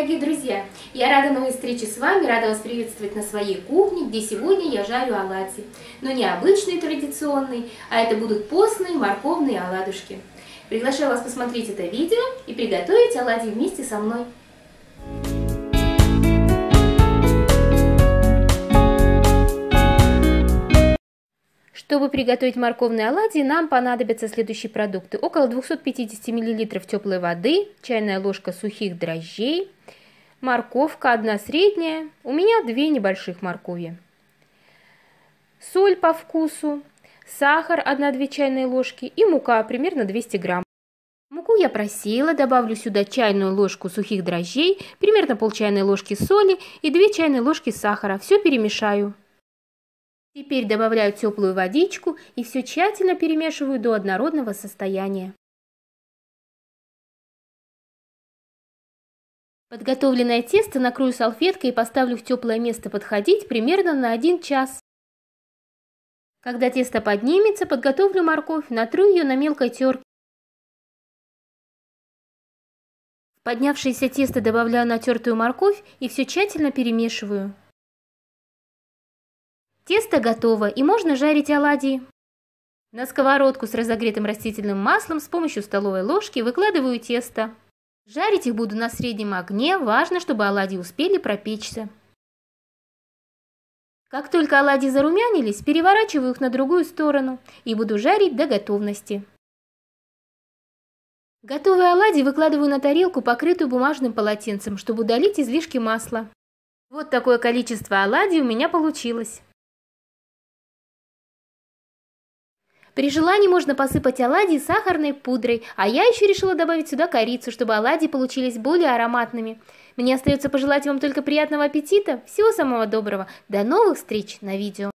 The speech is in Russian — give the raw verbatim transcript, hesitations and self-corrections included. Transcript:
дорогие друзья! Я рада новой встрече с вами, рада вас приветствовать на своей кухне, где сегодня я жарю оладьи. Но не обычные традиционные, а это будут постные морковные оладушки. Приглашаю вас посмотреть это видео и приготовить оладьи вместе со мной. Чтобы приготовить морковные оладьи, нам понадобятся следующие продукты. Около двухсот пятидесяти миллилитров теплой воды, чайная ложка сухих дрожжей, морковка одна средняя, у меня две небольших моркови, соль по вкусу, сахар одна-две чайные ложки и мука примерно двести грамм. Муку я просеяла, добавлю сюда чайную ложку сухих дрожжей, примерно пол чайной ложки соли и две чайные ложки сахара. Все перемешаю. Теперь добавляю теплую водичку и все тщательно перемешиваю до однородного состояния. Подготовленное тесто накрою салфеткой и поставлю в теплое место подходить примерно на один час. Когда тесто поднимется, подготовлю морковь, натру ее на мелкой терке. В поднявшееся тесто добавляю натертую морковь и все тщательно перемешиваю. Тесто готово и можно жарить оладьи. На сковородку с разогретым растительным маслом с помощью столовой ложки выкладываю тесто. Жарить их буду на среднем огне, важно, чтобы оладьи успели пропечься. Как только оладьи зарумянились, переворачиваю их на другую сторону и буду жарить до готовности. Готовые оладьи выкладываю на тарелку, покрытую бумажным полотенцем, чтобы удалить излишки масла. Вот такое количество оладий у меня получилось. При желании можно посыпать оладьи сахарной пудрой, а я еще решила добавить сюда корицу, чтобы оладьи получились более ароматными. Мне остается пожелать вам только приятного аппетита, всего самого доброго, до новых встреч на видео.